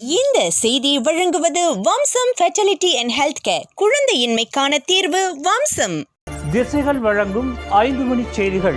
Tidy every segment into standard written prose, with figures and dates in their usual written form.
இந்த செய்தியை வழங்குவது Vamsam fertility and health care. குழந்தையின்மைக்கான தீர்வு வம்சம். திசைகள் வழங்கும் 5 மணி செய்திகள்.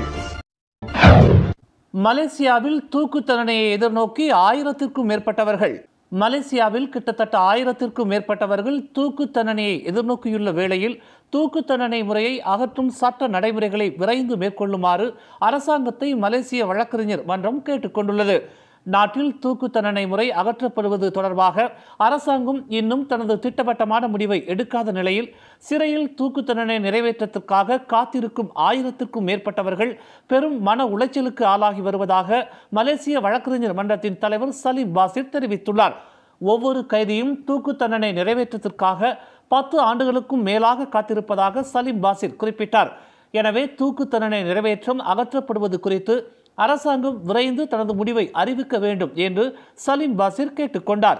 மலேசியாவில் தூக்கு தண்டனையை எதிர்நோக்கி 1000க்கும் மேற்பட்டவர்கள் மலேசியாவில் கிட்டத்தட்ட 1000க்கும் மேற்பட்டவர்கள் தூக்கு தண்டனையை எதிர்நோக்கியுள்ள வேளையில் தூக்கு தண்டனை முறையை அகற்றும் சட்ட நடைமுறைகளை விரைந்து மேற்கொள்ளுமாறு அரசாங்கத்தை மலேசிய வழக்கறிஞர் மன்றம் கேட்டுக்கொண்டுள்ளது. நாட்டில் தூக்கு தண்டனை முறை அகற்றப்படுவது தொடர்பாக அரசாங்கம் இன்னும் தனது திட்டவட்டமான முடிவை எடுக்காத நிலையில் சிறையில் தூக்கு தண்டனை நிறைவேற்றத்திற்காக காத்திருக்கும் 1000க்கும் மேற்பட்டவர்கள் பெரும் மன உளைச்சலுக்கு ஆளாகி வருவதாக மலேசிய வழக்கறிஞர் மன்றத்தின் தலைவர் சலீம் பாசிர் தெரிவித்துள்ளார். ஒவ்வொரு கைதியும் தூக்கு தண்டனை நிறைவேற்றத்திற்காக 10 ஆண்டுகளுக்கும் மேலாக காத்திருப்பதாக சலீம் பாசிர் குறிப்பிட்டார். எனவே தூக்கு தண்டனை நிறைவேற்றம் அகற்றப்படுவது குறித்து அரசாங்கம் விரைந்து தனது முடிவை அறிவிக்க வேண்டும் என்று சலீம் பாசிர் கேட்டுக்கொண்டார்.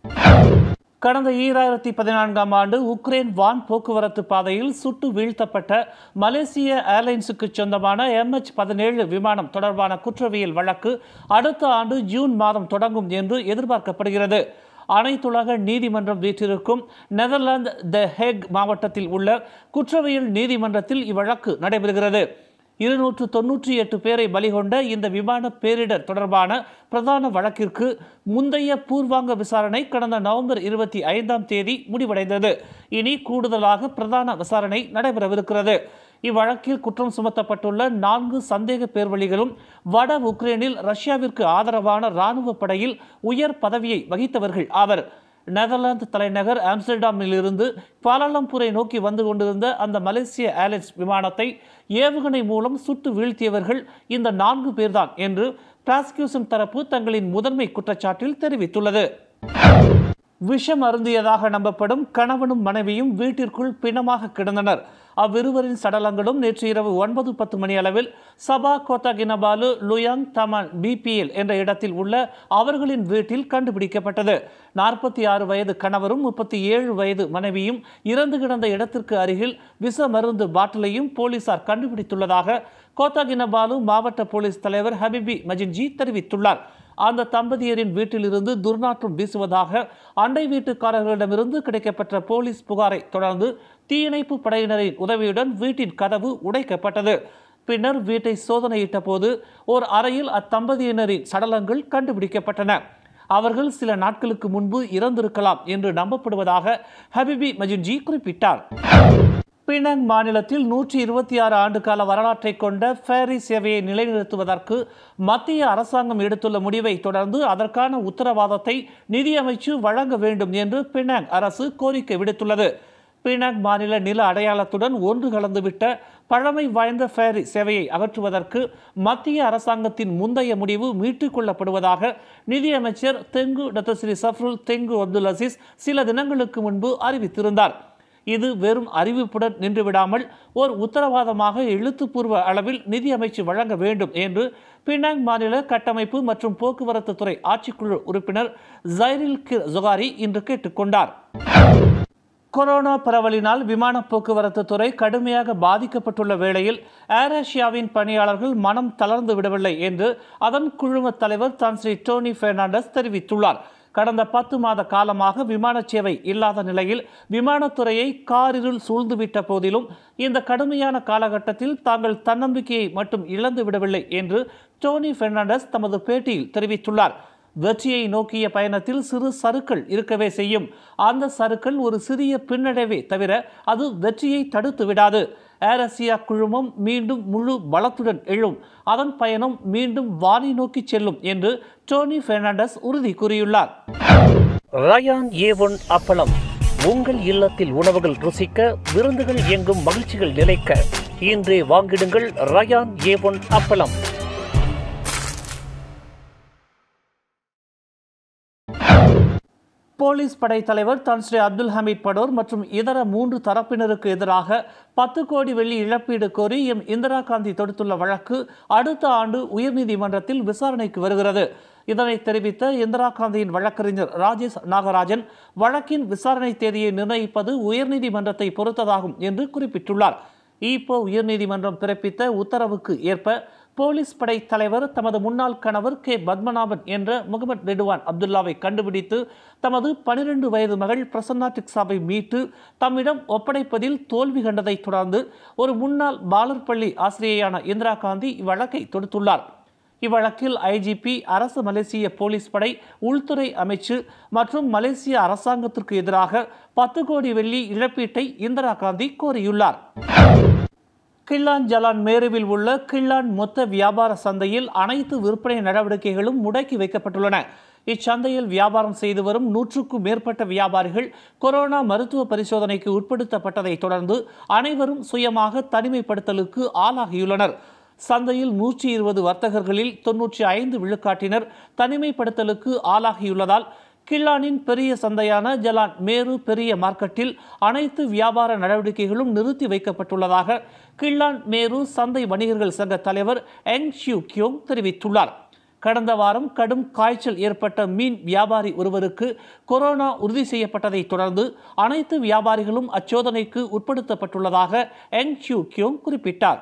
கடந்த 2014ஆம் ஆண்டு உக்ரைன் வான் போக்குவரத்து பாதையில் சுட்டு வீழ்த்தப்பட்ட மலேசிய ஏர்லைன்ஸுக்கு சொந்தமான MH17 விமானம் தொடர்பான குற்றவியல் வழக்கு அடுத்த ஆண்டு ஜூன் மாதம் தொடங்கும் என்று எதிர்பார்க்கப்படுகிறது. அனைத்துலக நீதிமன்றம் வீற்றிருக்கும் நெதர்லாந்து த ஹேக் மாவட்டத்தில் உள்ள குற்றவியல் நீதிமன்றத்தில் இவ்வழக்கு நடைபெறுகிறது. 298 பேரை பலிகொண்ட இந்த விமான பேரிடர் தொடர்பான பிரதான வழக்கிற்கு முந்தைய பூர்வாங்க விசாரணை கடந்த நவம்பர் 25ஆம் தேதி முடிவடைந்தது. இனி கூடுதலாக பிரதான விசாரணை நடைபெறவிருக்கிறது. இவ்வழக்கில் குற்றம் சுமத்தப்பட்டுள்ள 4 சந்தேக பேர்வழிகளும் வட உக்ரைனில் ரஷ்யாவிற்கு ஆதரவான இராணுவ படையில் உயர் பதவியை வகித்தவர்கள் ஆவர். நெதர்லாந்து தலைநகர் ஆம்ஸ்டர்டாமில் இருந்து குவாலாலம்பூரை நோக்கி வந்து கொண்டிருந்த அந்த மலேசிய ஏர்லைன்ஸ் விமானத்தை ஏவுகணை மூலம் சுட்டு வீழ்த்தியவர்கள் இந்த 4 பேர்தான் என்று பிராசிக்யூஷன் தரப்பு தங்களின் முதன்மை குற்றச்சாட்டில் தெரிவித்துள்ளது. விஷம் அருந்தியதாக நம்பப்படும் கணவனும் மனைவியும் வீட்டிற்குள் பிணமாக கிடந்தனர். அவ்விருவரின் சடலங்களும் நேற்று இரவு 9:10 மணி அளவில் சபா கோத்தாகினபாலு லுயாங் தமான் BPL என்ற இடத்தில் உள்ள அவர்களின் வீட்டில் கண்டுபிடிக்கப்பட்டது. 46 வயது கணவரும் 37 வயது மனைவியும் இறந்து கிடந்த இடத்திற்கு அருகில் விஷ மருந்து பாட்டிலையும் போலீசார் கண்டுபிடித்துள்ளதாக கோத்தாகினபாலு மாவட்ட போலீஸ் தலைவர் ஹபிபி மஜின்ஜி தெரிவித்துள்ளார். அந்த தம்பதியரின் வீட்டிலிருந்து துர்நாற்றம் வீசுவதாக அண்டை வீட்டுக்காரர்களிடமிருந்து கிடைக்கப்பட்ட போலீஸ் புகாரை தொடர்ந்து தீயணைப்பு படையினரின் உதவியுடன் வீட்டின் கதவு உடைக்கப்பட்டது. பின்னர் வீட்டை சோதனையிட்ட போது ஒரு அறையில் அத்தம்பதியினரின் சடலங்கள் கண்டுபிடிக்கப்பட்டன. அவர்கள் சில நாட்களுக்கு முன்பு இறந்திருக்கலாம் என்று நம்பப்படுவதாக ஹபிபி மஜின்ஜி குறிப்பிட்டார். பினாங் மாநிலத்தில் 126 ஆண்டுகால வரலாற்றை கொண்ட ஃபேரி சேவையை நிலைநிறுத்துவதற்கு மத்திய அரசாங்கம் எடுத்துள்ள முடிவை தொடர்ந்து அதற்கான உத்தரவாதத்தை நிதியமைச்சு வழங்க வேண்டும் என்று பினாங் அரசு கோரிக்கை விடுத்துள்ளது. பினாங் மாநில நில அடையாளத்துடன் ஒன்று கலந்துவிட்ட பழமை வாய்ந்த ஃபேரி சேவையை அகற்றுவதற்கு மத்திய அரசாங்கத்தின் முந்தைய முடிவு மீட்டுக் கொள்ளப்படுவதாக நிதியமைச்சர் Tengku Dato Sri Zafrul Tengku Abdul Aziz சில தினங்களுக்கு முன்பு அறிவித்திருந்தார். இது வெறும் அறிவிப்புடன் நின்றுவிடாமல் ஓர் உத்தரவாதமாக எழுத்துப்பூர்வ அளவில் நிதியமைச்சு வழங்க வேண்டும் என்று பினாங் மாநில கட்டமைப்பு மற்றும் போக்குவரத்து துறை ஆட்சிக்குழு உறுப்பினர் ஜைரில் கிர் ஜொகாரி இன்று கேட்டுக்கொண்டார். கொரோனா பரவலினால் விமான போக்குவரத்து துறை கடுமையாக பாதிக்கப்பட்டுள்ள வேளையில் ஏர் ஏசியாவின் பணியாளர்கள் மனம் தளர்ந்து விடவில்லை என்று அதன் குழும தலைவர் தான் ஸ்ரீ டோனி பெர்னாண்டஸ் தெரிவித்துள்ளார். கடந்த 10 மாத காலமாக விமான சேவை இல்லாத நிலையில் விமானத்துறையை காரிருள் சூழ்ந்துவிட்ட போதிலும் இந்த கடுமையான காலகட்டத்தில் தாங்கள் தன்னம்பிக்கையை மட்டும் இழந்து விடவில்லை என்று டோனி பெர்னாண்டஸ் தமது பேட்டியில் தெரிவித்துள்ளார். வெற்றியை நோக்கிய பயணத்தில் சிறு சறுக்கள் இருக்கவே செய்யும். அந்த சறுக்கள் ஒரு சிறிய பின்னடைவே தவிர அது வெற்றியை தடுத்து விடாது. ஏர் ஏசியா குழுமம் மீண்டும் முழு பலத்துடன் எழும். அதன் பயணம் மீண்டும் வானை நோக்கி செல்லும் என்று டோனி பெர்னாண்டஸ் உறுதி கூறியுள்ளார். ரயான் A1 அப்பளம் உங்கள் இல்லத்தில் உணவுகள் ருசிக்க, விருந்துகள் எங்கும் மகிழ்ச்சிகள் நிலைக்க இன்றே வாங்கிடுங்கள் ரயான் A1 அப்பளம். போலீஸ் படை தலைவர் தான் ஸ்ரீ அப்துல் ஹமீத் படோர் மற்றும் இதர 3 தரப்பினருக்கு எதிராக 10 கோடி வெள்ளி இழப்பீடு கோரி இந்திரா காந்தி தொடுத்துள்ள வழக்கு அடுத்த ஆண்டு உயர்நீதிமன்றத்தில் விசாரணைக்கு வருகிறது. இதனை தெரிவித்த இந்திரா காந்தியின் வழக்கறிஞர் ராஜேஷ் நாகராஜன், வழக்கின் விசாரணை தேதியை நிர்ணயிப்பது உயர்நீதிமன்றத்தை பொறுத்ததாகும் என்று குறிப்பிட்டுள்ளார். இப்போ உயர்நீதிமன்றம் பிறப்பித்த உத்தரவுக்கு ஏற்ப போலீஸ் படை தலைவர் தமது முன்னாள் கணவர் கே பத்மநாபன் என்ற முகமது ரெட்வான் அப்துல்லாவை கண்டுபிடித்து தமது 12 வயது மகள் பிரசன்னா டிக்ஸாவை மீட்டு தம்மிடம் ஒப்படைப்பதில் தோல்வி கண்டதை தொடர்ந்து ஒரு முன்னாள் பாலர் பள்ளி ஆசிரியையான இந்திரா காந்தி இவ்வழக்கை தொடுத்துள்ளார். இவ்வழக்கில் ஐஜிபி, அரசு மலேசிய போலீஸ் படை, உள்துறை அமைச்சு மற்றும் மலேசிய அரசாங்கத்திற்கு எதிராக 10 கோடி வெள்ளி இழப்பீட்டை இந்திரா காந்தி கோரியுள்ளார். கிள்ளான் ஜலான் மேருவில் உள்ள கிள்ளான் மொத்த வியாபார சந்தையில் அனைத்து விற்பனை நடவடிக்கைகளும் முடக்கி வைக்கப்பட்டுள்ளன. இச்சந்தையில் வியாபாரம் செய்து வரும் 100க்கும் மேற்பட்ட வியாபாரிகள் கொரோனா மருத்துவ பரிசோதனைக்கு உட்படுத்தப்பட்டதை தொடர்ந்து அனைவரும் சுயமாக தனிமைப்படுத்தலுக்கு ஆளாகியுள்ளனர். சந்தையில் 120 வர்த்தகர்களில் 95 விழுக்காட்டினர் தனிமைப்படுத்தலுக்கு ஆளாகியுள்ளதால் கிள்ளானின் பெரிய சந்தையான ஜலான் மேரு பெரிய மார்க்கெட்டில் அனைத்து வியாபார நடவடிக்கைகளும் நிறுத்தி வைக்கப்பட்டுள்ளதாக கிள்ளான் மேரு சந்தை வணிகர்கள் சங்க தலைவர் எங் ஷியூ கியோங் தெரிவித்துள்ளார். கடந்த வாரம் கடும் காய்ச்சல் ஏற்பட்ட மீன் வியாபாரி ஒருவருக்கு கொரோனா உறுதி செய்யப்பட்டதை தொடர்ந்து அனைத்து வியாபாரிகளும் அச்சோதனைக்கு உட்படுத்தப்பட்டுள்ளதாக எங் ஷியூ கியோங் குறிப்பிட்டார்.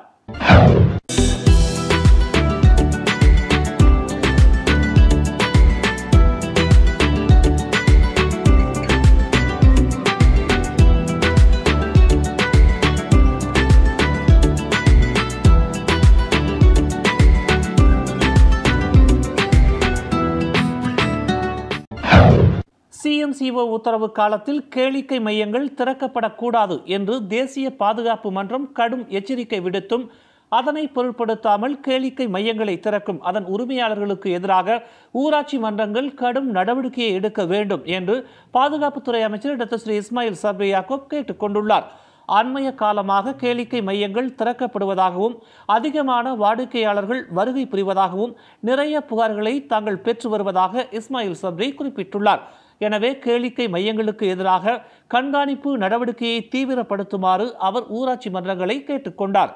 சிஎம்சிஓ உத்தரவு காலத்தில் கேளிக்கை மையங்கள் திறக்கப்படக்கூடாது என்று தேசிய பாதுகாப்பு மன்றம் கடும் எச்சரிக்கை விடுத்தும் அதனை பொருட்படுத்தாமல் கேளிக்கை மையங்களை திறக்கும் அதன் உரிமையாளர்களுக்கு எதிராக ஊராட்சி மன்றங்கள் கடும் நடவடிக்கையை எடுக்க வேண்டும் என்று பாதுகாப்புத்துறை அமைச்சர் doctor Sri Ismail Sabri Yaakob கேட்டுக் கொண்டுள்ளார். அண்மைய காலமாக கேளிக்கை மையங்கள் திறக்கப்படுவதாகவும் அதிகமான வாடிக்கையாளர்கள் வருகை புரிவதாகவும் நிறைய புகார்களை தாங்கள் பெற்று வருவதாக இஸ்மாயில் சப்ரி குறிப்பிட்டுள்ளார். எனவே கேளிக்கை மையங்களுக்கு எதிராக கண்காணிப்பு நடவடிக்கையை தீவிரப்படுத்துமாறு அவர் ஊராட்சி மன்றங்களை கேட்டுக்கொண்டார்.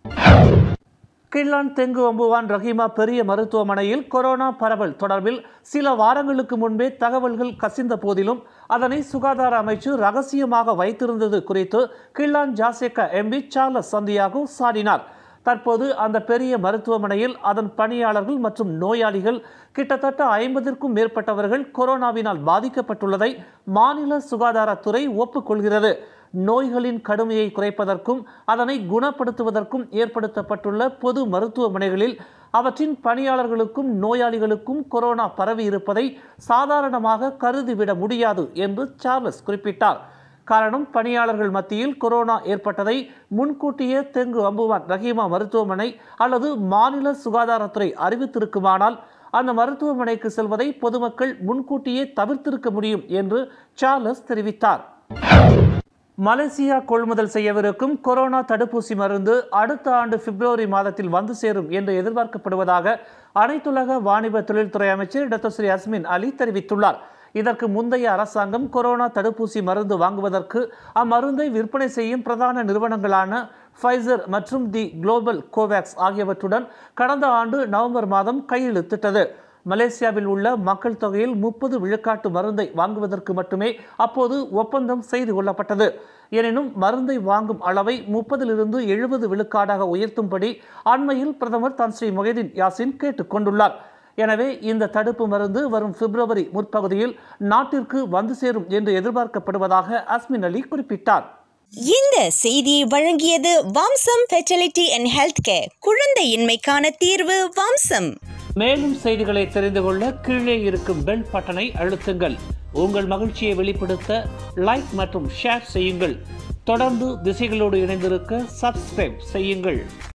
கிள்ளான் தெங்கு அம்புவான் ரஹீமா பெரிய மருத்துவமனையில் கொரோனா பரவல் தொடர்பில் சில வாரங்களுக்கு முன்பே தகவல்கள் கசிந்த போதிலும் அதனை சுகாதார அமைச்சு ரகசியமாக வைத்திருந்தது குறித்து கிள்ளான் ஜாசேகா எம்பி சார்லஸ் சந்தியாகோ சாடினார். தற்போது அந்த பெரிய மருத்துவமனையில் அதன் பணியாளர்கள் மற்றும் நோயாளிகள் கிட்டத்தட்ட 50க்கும் மேற்பட்டவர்கள் கொரோனாவினால் பாதிக்கப்பட்டுள்ளதை மாநில சுகாதாரத்துறை ஒப்புக்கொள்கிறது. நோய்களின் கடுமையை குறைப்பதற்கும் அதனை குணப்படுத்துவதற்கும் ஏற்படுத்தப்பட்டுள்ள பொது மருத்துவமனைகளில் அவற்றின் பணியாளர்களுக்கும் நோயாளிகளுக்கும் கொரோனா பரவி இருப்பதை சாதாரணமாக கருதிவிட முடியாது என்று சார்லஸ் குறிப்பிட்டார். காரணம், பணியாளர்கள் மத்தியில் கொரோனா ஏற்பட்டதை முன்கூட்டியே தெங்கு அம்புவான் ரஹீமா மருத்துவமனை அல்லது மாநில சுகாதாரத்துறை அறிவித்திருக்குமானால் அந்த மருத்துவமனைக்கு செல்வதை பொதுமக்கள் முன்கூட்டியே தவிர்த்திருக்க முடியும் என்று சார்லஸ் தெரிவித்தார். மலேசியா கொள்முதல் செய்யவிருக்கும் கொரோனா தடுப்பூசி மருந்து அடுத்த ஆண்டு பிப்ரவரி மாதத்தில் வந்து சேரும் என்று எதிர்பார்க்கப்படுவதாக அனைத்துலக வாணிப தொழில்துறை அமைச்சர் டாக்டர் ஸ்ரீ அஸ்மின் அலி தெரிவித்துள்ளார். இதற்கு முந்தைய அரசாங்கம் கொரோனா தடுப்பூசி மருந்து வாங்குவதற்கு அம்மருந்தை விற்பனை செய்யும் பிரதான நிறுவனங்களான ஃபைசர் மற்றும் தி குளோபல் கோவேக்ஸ் ஆகியவற்றுடன் கடந்த ஆண்டு நவம்பர் மாதம் கையெழுத்திட்டது. மலேசியாவில் உள்ள மக்கள் தொகையில் 30 விழுக்காட்டு மருந்தை வாங்குவதற்கு மட்டுமே அப்போது ஒப்பந்தம் செய்து கொள்ளப்பட்டது. எனினும் மருந்தை வாங்கும் அளவை 30லிருந்து 70 விழுக்காடாக உயர்த்தும்படி அண்மையில் பிரதமர் தான் ஸ்ரீ மொஹிதீன் யாசின் கேட்டுக் கொண்டுள்ளார். எனவே இந்த தடுப்பு மருந்து வரும் பிப்ரவரி முற்பகுதியில் நாட்டிற்கு வந்து சேரும் என்று எதிர்பார்க்கப்படுவதாக அஸ்மின் அலி குறிப்பிட்டார். இந்த செய்தியை வழங்கியது Vamsam fertility and health care. குழந்தையின்மைக்கான தீர்வு வம்சம். மேலும் செய்திகளை தெரிந்து கொள்ள கீழே இருக்கும் பெல் பட்டனை அழுத்துங்கள். உங்கள் மகிழ்ச்சியை வெளிப்படுத்த லைக் மற்றும் ஷேர் செய்யுங்கள். தொடர்ந்து திசைகளோடு இணைந்திருக்க சப்ஸ்கிரைப் செய்யுங்கள்.